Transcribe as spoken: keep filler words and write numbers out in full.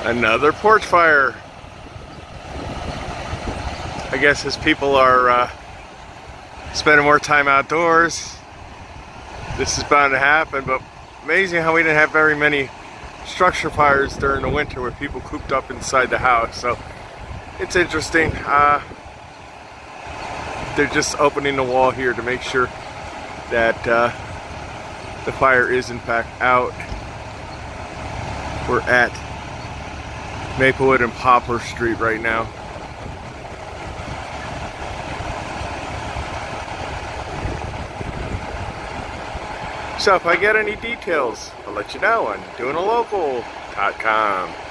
Another porch fire. I guess as people are uh, spending more time outdoors, this is bound to happen, but amazing how we didn't have very many structure fires during the winter with people cooped up inside the house. So it's interesting. Uh, they're just opening the wall here to make sure that uh, the fire is in fact out. We're at Maplewood and Poplar Street right now. So if I get any details, I'll let you know on doing a local dot com.